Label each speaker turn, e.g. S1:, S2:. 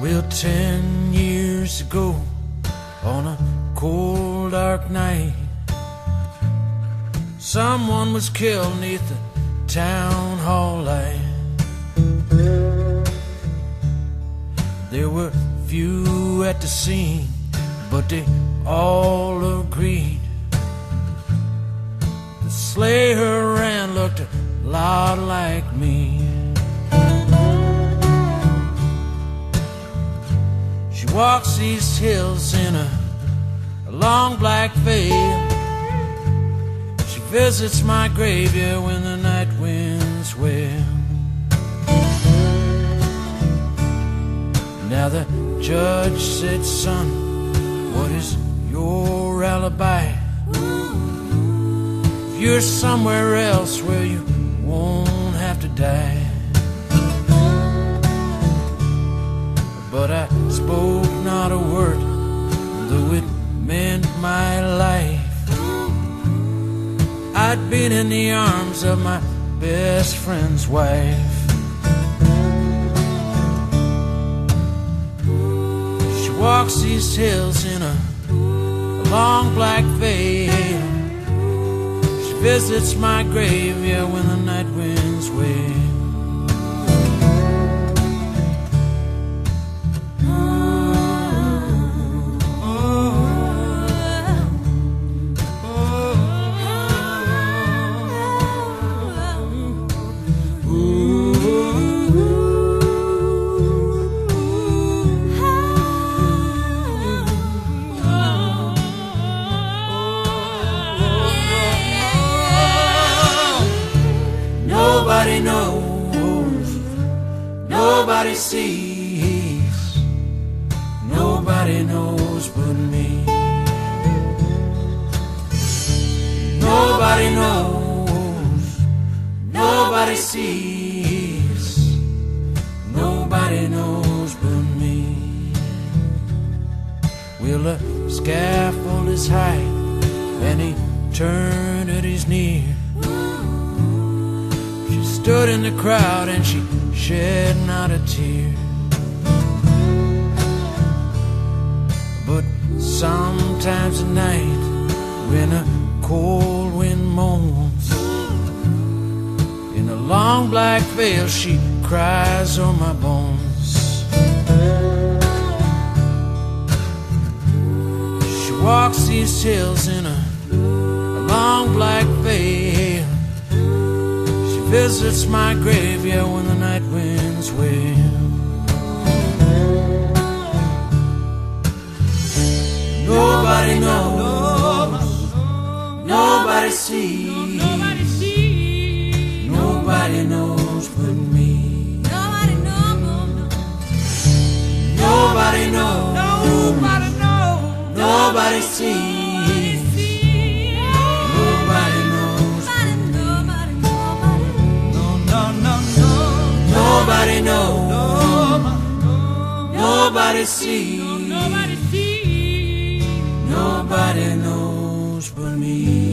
S1: Well, 10 years ago, on a cold, dark night, someone was killed neath the town hall light. There were few at the scene, but they all agreed the slayer ran looked a lot like me. She walks these hills in a long black veil. She visits my grave, yeah, when the night winds wail. Now the judge said, son, what is your alibi? If you're somewhere else where you won't have to die. But I spoke not a word, though it meant my life. I'd been in the arms of my best friend's wife. She walks these hills in a long black veil. She visits my grave, yeah, when the night winds wail. Nobody knows, nobody sees, nobody knows but me. Nobody knows, nobody sees, nobody knows but me. Well, the scaffold is high and eternity's near. Stood in the crowd and she shed not a tear. But sometimes at night, when a cold wind moans, in a long black veil she cries on my bones. She walks these hills in a long black veil. Visits my grave, yeah, when the night winds wail. Nobody knows, nobody sees, nobody knows but me. Nobody knows, nobody sees. Nobody knows, nobody sees, nobody knows but me.